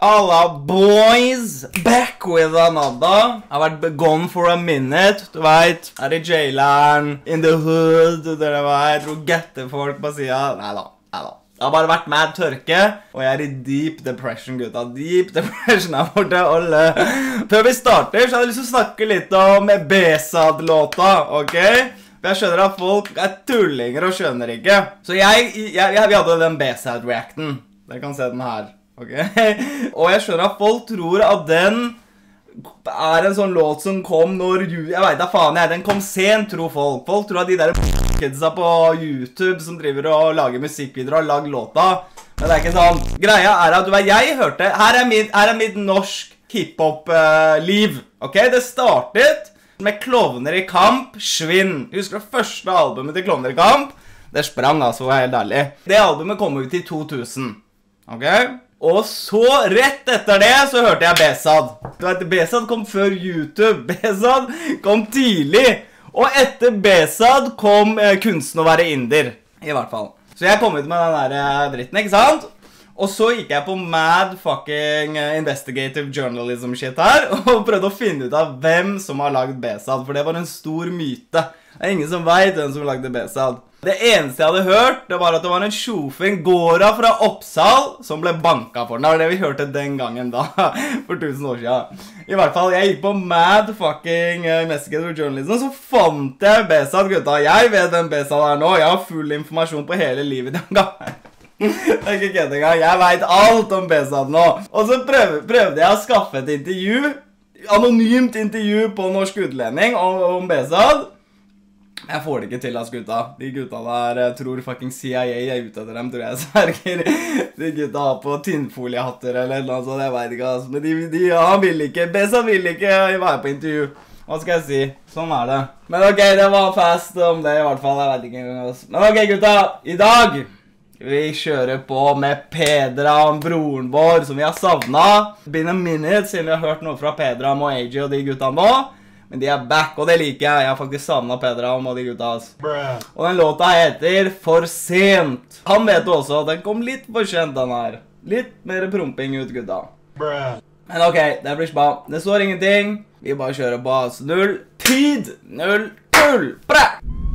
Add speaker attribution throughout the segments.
Speaker 1: Alla boys, back with another. Jeg har vært gone for a minute, du vet. Er i jaileren, in the hood, dere vet, og getter folk på siden. Neida. Det har bare vært mad tørke, og jeg er i deep depression, gutta. Deep depression her borte, alle. Før vi starter, så hadde jeg lyst til å snakke litt om Besad-låta, ok? For jeg skjønner at folk er tullinger og skjønner ikke. Så vi hadde den Besad-reacten. Dere kan se den her, ok? Og jeg skjønner at folk tror at den er en sånn låt som kom når... Jeg vet da faen jeg, den kom sent, tror folk. Folk tror at de der kidsa på YouTube som driver og lager musikkvideoer og har lagd låta. Men det er ikke sånn. Greia er at, du vet, jeg hørte... Her er mitt norsk hiphop-liv, ok? Det startet med Klovner i kamp, Svinn. Husker du første albumet til Klovner i kamp? Det sprang altså, var helt ærlig. Det albumet kom ut i 2000, ok? Og så, rett etter det, så hørte jeg Besad. Du vet, Besad kom før YouTube. Besad kom tidlig. Og etter Besad kom kunsten å være inder. I hvert fall. Så jeg kom ut med den der dritten, ikke sant? Og så gikk jeg på mad fucking investigative journalism shit her, og prøvde å finne ut av hvem som har lagd Besad, for det var en stor myte. Det er ingen som vet hvem som lagde Besad. Det eneste jeg hadde hørt, det var at det var en sjofing, Gåra fra Oppsal, som ble banka for den. Det var det vi hørte den gangen da, for 1000 år siden. I hvert fall, jeg gikk på mad fucking investigative journalism, så fant jeg Besad, gutta. Jeg vet hvem Besad er nå. Jeg har full informasjon på hele livet den gangen. Det er ikke kødd engang. Jeg vet alt om Besad nå. Og så prøvde jeg å skaffe et intervju, anonymt intervju på Norsk Utlending om Besad. Jeg får det ikke til, ass, gutta. De gutta der tror fucking CIA er ute etter dem, tror jeg sverger. De gutta har på tinnfoliehatter eller noe sånt, jeg vet ikke, ass. Men han vil ikke, Besad vil ikke være på intervju. Hva skal jeg si? Sånn er det. Men ok, det var fast om det i hvert fall, jeg vet ikke, ass. Men ok, gutta, i dag vi kjører på med Pedram, broren vår, som vi har savnet. Been a minute siden vi har hørt noe fra Pedram og AJ og de gutta nå. Men de er back, og det liker jeg. Jeg har faktisk savnet Pedram og de gutta, ass. Og den låta heter For sent. Han vet også at den kom litt for sent, den her. Litt mer promping ut, gutta. Men ok, det blir spa. Det står ingenting. Vi bare kjører på, ass. 0 tid, 0 tull. Bra!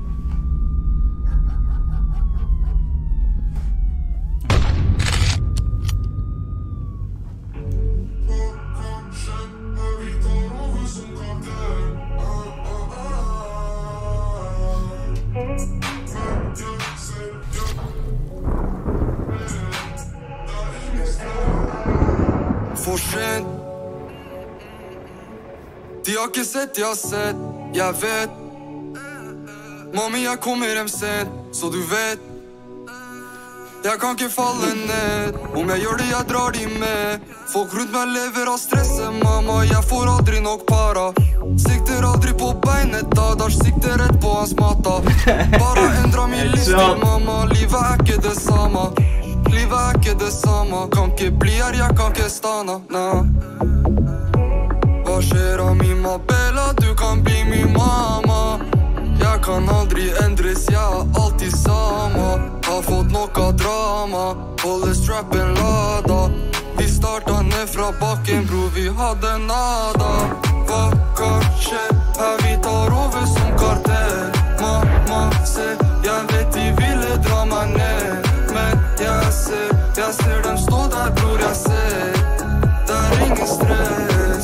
Speaker 2: For sent. De har ikke sett, de har sett. Jeg vet. Mami, jeg kommer hjem sent, så du vet. Jeg kan ikke falle ned. Om jeg gjør det, jeg drar de med. Folk rundt meg lever av stresset, mamma. Jeg får aldri nok para. Sikter aldri på beinet, da sikter rett på hans mata. Bare endra min livsstil, mamma. Livet er ikke det samme. Livet er ikke det samme. Kan ikke bli her, jeg kan ikke stanna, nah. Hva skjer av min Bella? Du kan bli min mamma. Jeg kan aldri endres, jeg er alltid samme. Har fått nok av drama, holder strappen lada. Vi starta ned fra bakken, bro, vi hadde nada. Hva kan skje? Her vi tar over som kartell. Mamma, se, jeg vet de ville dra meg ned. Men jeg ser dem stå der, bror, jeg ser. Det er ingen stress.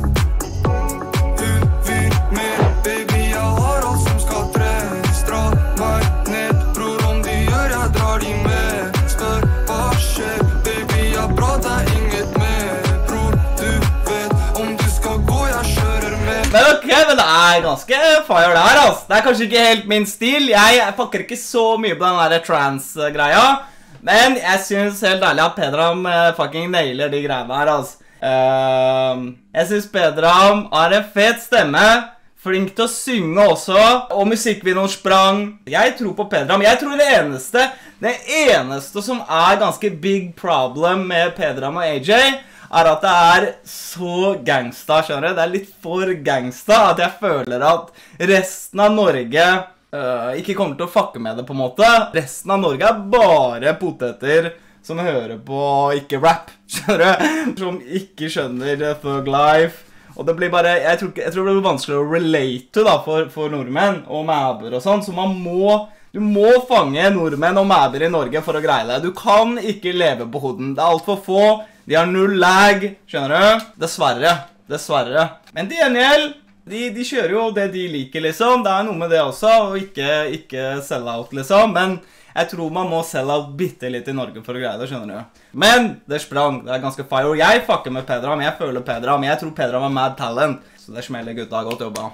Speaker 2: Hun vil mer, baby, jeg har alt som skal tres. Dra meg ned, bror, om de gjør, jeg drar de med. Spør hva skjer, baby, jeg prater inget mer. Bror, du vet, om du skal gå, jeg kjører med.
Speaker 1: Men ok, men det er ganske fire det her, ass. Det er kanskje ikke helt min stil. Jeg pakker ikke så mye på den der trans-greia. Men jeg synes helt ærlig at Pedram fucking nailer de greiene her, altså. Jeg synes Pedram har en fet stemme, flink til å synge også, og musikkvideoen sprang. Jeg tror på Pedram. Jeg tror det eneste som er ganske big problem med Pedram og AJ, er at det er så gangsta, skjønner du? Det er litt for gangsta at jeg føler at resten av Norge ikke kommer til å fucke med det på en måte. Resten av Norge er bare poteter som hører på ikke rap, skjønner du? Som ikke skjønner Thug Life. Og det blir bare, jeg tror det blir vanskelig å relate da, for nordmenn og mæber og sånn, så du må fange nordmenn og mæber i Norge for å greie det. Du kan ikke leve på hoden, det alt for få, de har null lag, skjønner du? Dessverre. Men til gjengjeld, de kjører jo det de liker liksom, det noe med det også, og ikke sell out liksom, men jeg tror man må sell out bitte litt i Norge for å greie det, skjønner du? Men det sprang, det ganske fire, og jeg fucker med Pedram, jeg føler Pedram, jeg tror Pedram mad talent, så det smeller gutta, godt jobba.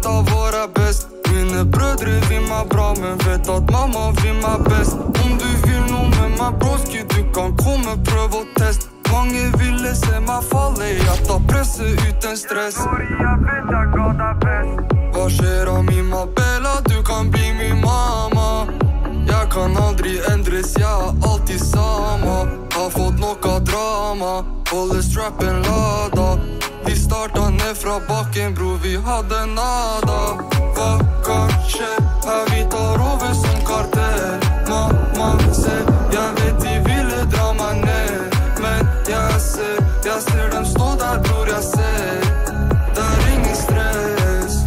Speaker 1: Mine brødre vil meg bra, men vet at mamma vil meg best. Om du vil noe med meg, broski, du kan komme, prøv og test. Mange ville se meg falle, jeg tar presset uten stress. Jeg vet jeg ga deg best. Hva skjer av min Mabella, du kan bli min mamma. Jeg kan aldri endres, jeg alltid sama. Har fått nok av drama, holder strappen lada. Vi starta ned fra bakken, bro, vi hadde nada. Hva kan skje? Her vi tar over som kartell. Mamma ser, jeg vet de ville dra meg ned. Men jeg ser dem stå der, bror, jeg ser. Det ingen stress.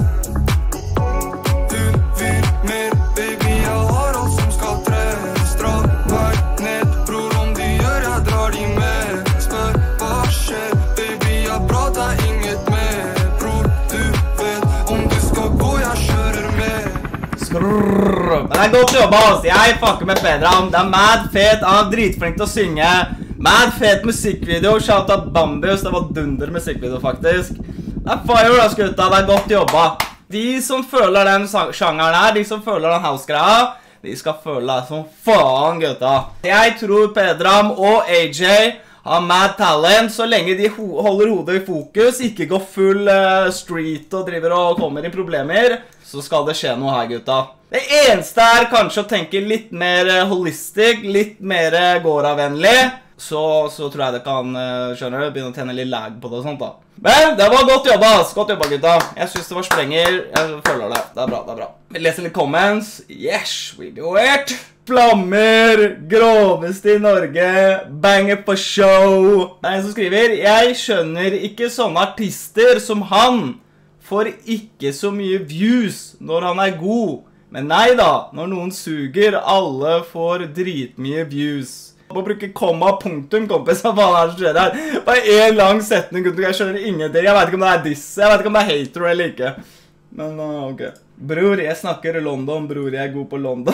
Speaker 1: Hun vil mer, baby, jeg har alt som skal tres. Dra meg ned, bror, om de gjør, jeg drar de med. Spør hva skjer, baby, jeg prater inget med. Bror, du vet, om du skal gå, jeg kjører med. Skrrrr. Men det godt jobba, ass. Jeg fucker med Pedram. Det mad fet, han dritflink til å synge. Mad fet musikkvideo, shout out Bambius, det var dunder musikkvideo faktisk. Det fire da, skutta, det godt jobba. De som føler den sjangeren her, de som føler den house-greia, de skal føle det som faen, gutta. Jeg tror Pedram og AJ har mad talent, så lenge de holder hodet i fokus, ikke går full street og driver og kommer i problemer, så skal det skje noe her, gutta. Det eneste kanskje å tenke litt mer holistic, litt mer gårdavennlig, så tror jeg det kan, skjønner du, begynne å tjene litt lag på det og sånt da. Men det var godt jobba, ass. Godt jobba, gutta. Jeg synes det var sprenger. Jeg føler det. Det er bra. Vi leser litt comments. Yes, we do it. Flammer, groveste i Norge, banger på show. Det en som skriver, jeg skjønner ikke sånne artister som han får ikke så mye views når han god. Men nei da, når noen suger, alle får dritmye views. Må bruke komma, punktum, kompis, hva faen som skjer her? Bare en lang setning, jeg skjønner ingenting. Jeg vet ikke om det diss, jeg vet ikke om det hater eller ikke. Men, ok. Bror, jeg snakker London, bror, jeg god på London.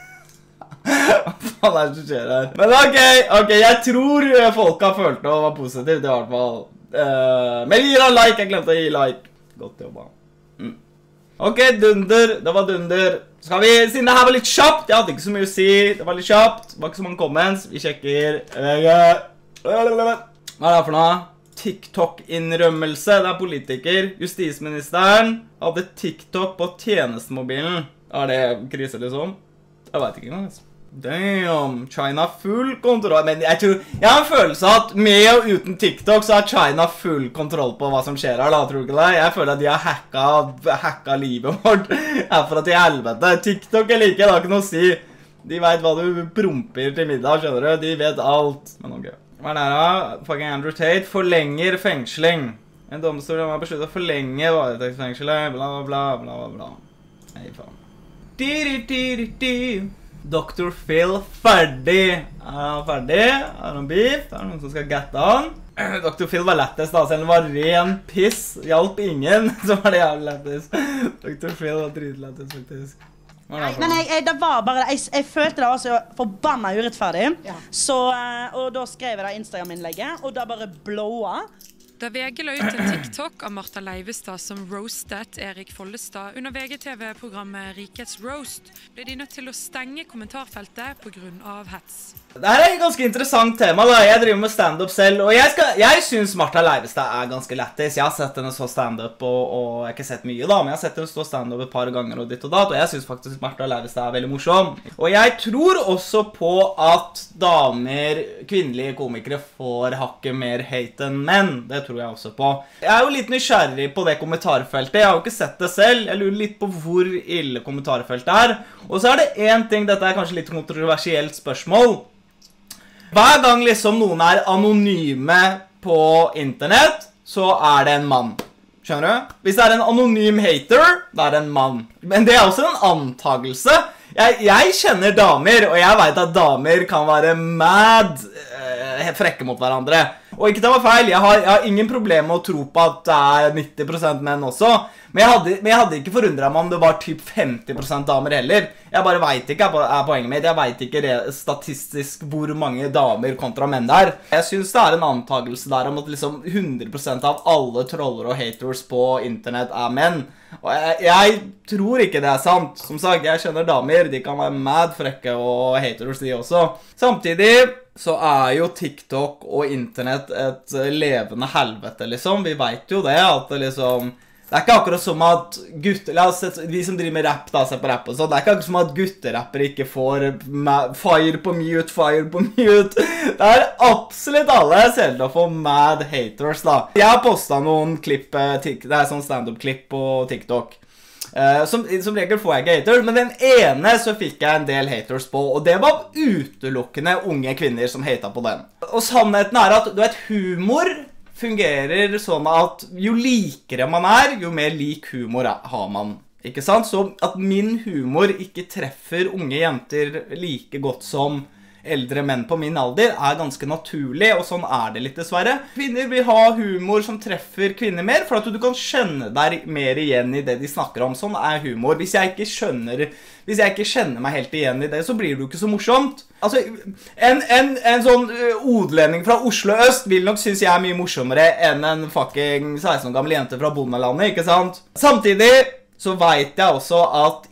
Speaker 1: Hva faen som skjer her? Men ok, jeg tror folk har følt det og var positivt i hvert fall. Men vi gir en like, jeg glemte å gi like. Godt jobba. Ok, dunder, det var dunder. Skal vi, siden det her var litt kjapt, jeg hadde ikke så mye å si, det var litt kjapt, det var ikke så mange comments, vi sjekker, hva det for noe? TikTok-innrømmelse, det politiker, justisministeren hadde TikTok på tjenestemobilen. Det krise liksom? Jeg vet ikke engang, altså. Damn, China full kontroll. Men jeg har en følelse av at med og uten TikTok så har China full kontroll på hva som skjer her da, tror du ikke det? Jeg føler at de har hacka livet vårt herfra til helvete. TikTok er like, det har ikke noe å si. De vet hva du promper til middag, skjønner du? De vet alt. Men ok. Hva det da? Fucking Andrew Tate forlenger fengsling. En domstol har besluttet å forlenge varetektsfengselet, bla bla bla bla bla. Nei, faen. Dr. Phil ferdig. Er han ferdig? Er han beef? Er det noen som skal gatte han? Dr. Phil var lettest da, selv om det var ren piss. Hjalp ingen, så var det jævlig lettest. Dr. Phil var dritlettest faktisk.
Speaker 3: Nei, men det var bare, jeg følte det var så forbanna urettferdig. Ja. Så, og da skrev jeg det Instagram-innlegget, og da bare blowa.
Speaker 4: Da VG la ut en TikTok av Martha Leivestad som roastet Erik Follestad under VGTV-programmet Rikets Roast, ble de nødt til å stenge kommentarfeltet på grunn av hets.
Speaker 1: Dette er et ganske interessant tema da, jeg driver med stand-up selv, og jeg synes Martha Leivestad er ganske lettis. Jeg har sett henne så stand-up, og jeg har ikke sett mye da, men jeg har sett henne stå stand-up et par ganger og ditt og datt, og jeg synes faktisk Martha Leivestad er veldig morsom. Og jeg tror også på at damer, kvinnelige komikere får hakket mer hate enn menn, det tror jeg også på. Jeg er jo litt nysgjerrig på det kommentarfeltet, jeg har jo ikke sett det selv, jeg lurer litt på hvor ille kommentarfeltet er. Og så er det en ting, dette er kanskje litt kontroversielt spørsmål, Hver gang liksom noen anonyme på internett, så det en mann. Skjønner du? Hvis det en anonym hater, da det en mann. Men det også en antagelse. Jeg kjenner damer, og jeg vet at damer kan være mad frekke mot hverandre. Og ikke ta meg feil, jeg har ingen problem med å tro på at det 90% menn også. Men jeg hadde ikke forundret meg om det var typ 50% damer heller. Jeg bare vet ikke, poenget mitt. Jeg vet ikke statistisk hvor mange damer kontra menn der. Jeg synes det en antagelse der om at liksom 100% av alle troller og haters på internett menn. Og jeg tror ikke det sant. Som sagt, jeg kjenner damer, de kan være mad frekke og haters de også. Samtidig så jo TikTok og internett et levende helvete liksom. Vi vet jo det, at det liksom... Det ikke akkurat som at vi som driver med rap da, ser på rap og så, det ikke akkurat som at gutterapper ikke får fire på mute. Det absolutt alle selv til å få mad haters da. Jeg har postet noen klipp, det sånn stand-up-klipp på TikTok. Som regel får jeg ikke haters, men den ene så fikk jeg en del haters på, og det var utelukkende unge kvinner som hatet på den. Og sannheten at du vet, humor fungerer sånn at jo likere man jo mer lik humor har man, ikke sant? Så at min humor ikke treffer unge jenter like godt som eldre menn på min alder ganske naturlig, og sånn det litt dessverre. Kvinner vil ha humor som treffer kvinner mer, for at du kan skjønne deg mer igjen i det de snakker om. Sånn humor. Hvis jeg ikke kjenner meg helt igjen i det, så blir det jo ikke så morsomt. Altså, en sånn odlending fra Oslo Øst vil nok synes jeg mye morsommere enn en fucking 16 år gammel jente fra bondelandet, ikke sant? Samtidig så vet jeg også at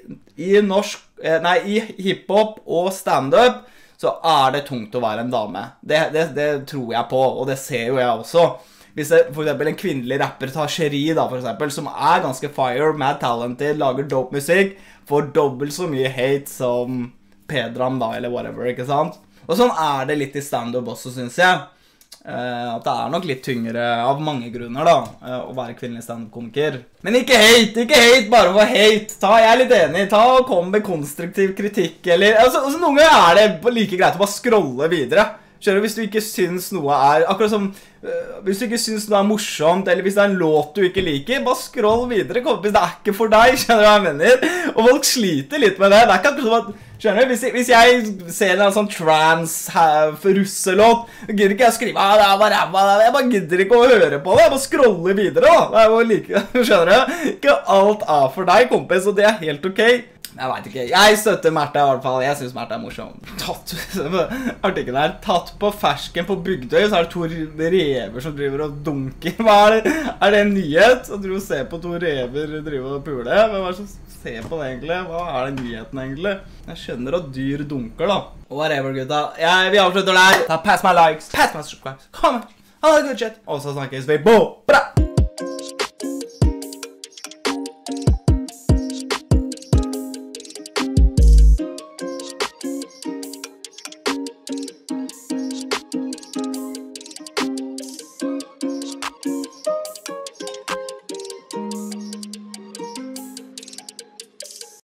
Speaker 1: i hiphop og stand-up så det tungt å være en dame. Det tror jeg på, og det ser jo jeg også. Hvis for eksempel en kvinnelig rapper tar Cherie da, for eksempel, som ganske fire, mad talented, lager dope musikk, får dobbelt så mye hate som Pedram da, eller whatever, ikke sant? Og sånn det litt i stand-up også, synes jeg. At det nok litt tyngre av mange grunner da, å være kvinnelig stand-up-komiker. Men ikke hate bare for hate. Jeg litt enig, og kom med konstruktiv kritikk, eller... Altså, noen ganger det like greit å bare scrolle videre. Skjønner du, hvis du ikke synes noe akkurat som... Hvis du ikke synes noe morsomt, eller hvis det en låt du ikke liker, bare scroll videre, hvis det ikke for deg, skjønner du hva jeg mener? Og folk sliter litt med det, det ikke akkurat som at... Skjønner du, hvis jeg ser en sånn trans-russelåt, gidder ikke jeg skrive, det var ræva, jeg bare gidder ikke å høre på det, jeg bare scroller videre da, det bare like, skjønner du? Ikke alt for deg, kompis, og det helt ok. Jeg vet ikke, jeg støtter Märtha I hvert fall, jeg synes Märtha morsom. Artikkelen her, tatt på fersken på Bygdøy, så det 2 rever som driver og dunker. Hva det en nyhet? Så du ser på 2 rever driver og pule. Hvem det som ser på det egentlig? Hva det nyheten egentlig? Jeg skjønner at dyr dunker da. Whatever gutta, vi avslutter der. Pass my likes, pass my subscribes, comment, all the good shit. Og så snakkes vi, bra!